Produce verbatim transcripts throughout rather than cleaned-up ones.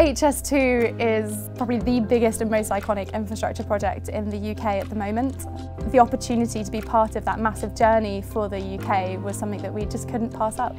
H S two is probably the biggest and most iconic infrastructure project in the U K at the moment. The opportunity to be part of that massive journey for the U K was something that we just couldn't pass up.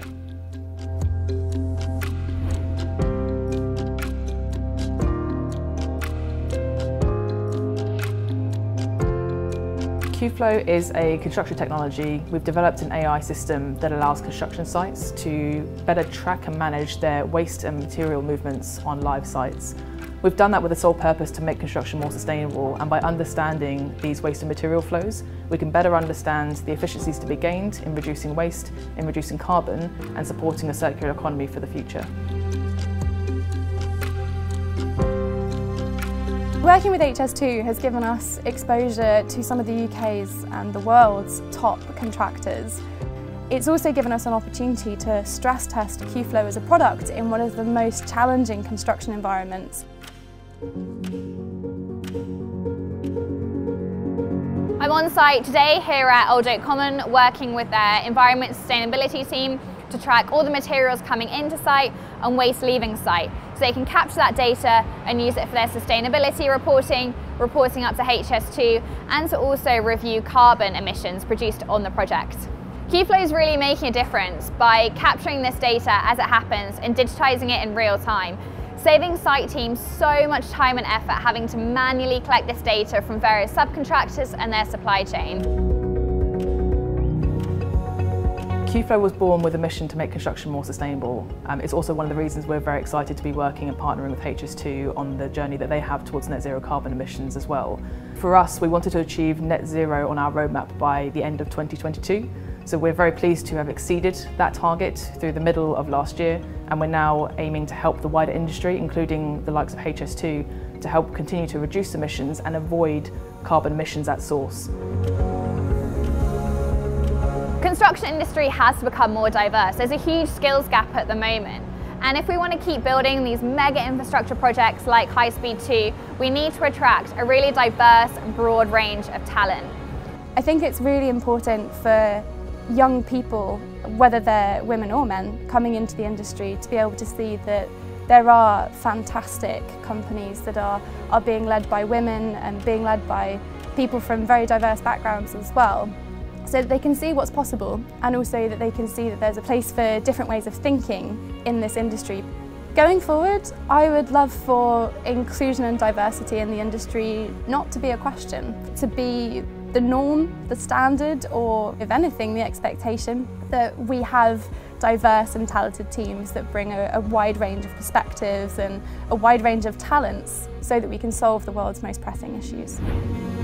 Qflow is a construction technology. We've developed an A I system that allows construction sites to better track and manage their waste and material movements on live sites. We've done that with the sole purpose to make construction more sustainable, and by understanding these waste and material flows, we can better understand the efficiencies to be gained in reducing waste, in reducing carbon, and supporting a circular economy for the future. Working with H S two has given us exposure to some of the U K's and the world's top contractors. It's also given us an opportunity to stress test Qflow as a product in one of the most challenging construction environments. I'm on site today here at Jade Cohen working with their environment sustainability team to track all the materials coming into site and waste leaving site, so they can capture that data and use it for their sustainability reporting, reporting up to H S two, and to also review carbon emissions produced on the project. Qflow is really making a difference by capturing this data as it happens and digitising it in real time, saving site teams so much time and effort having to manually collect this data from various subcontractors and their supply chain. Qflow was born with a mission to make construction more sustainable. Um, it's also one of the reasons we're very excited to be working and partnering with H S two on the journey that they have towards net zero carbon emissions as well. For us, we wanted to achieve net zero on our roadmap by the end of twenty twenty-two. So we're very pleased to have exceeded that target through the middle of last year, and we're now aiming to help the wider industry, including the likes of H S two, to help continue to reduce emissions and avoid carbon emissions at source. Construction industry has to become more diverse. There's a huge skills gap at the moment. And if we want to keep building these mega infrastructure projects like High Speed two, we need to attract a really diverse and broad range of talent. I think it's really important for young people, whether they're women or men, coming into the industry to be able to see that there are fantastic companies that are, are being led by women and being led by people from very diverse backgrounds as well, so that they can see what's possible, and also that they can see that there's a place for different ways of thinking in this industry. Going forward, I would love for inclusion and diversity in the industry not to be a question, to be the norm, the standard, or if anything, the expectation that we have diverse and talented teams that bring a, a wide range of perspectives and a wide range of talents so that we can solve the world's most pressing issues.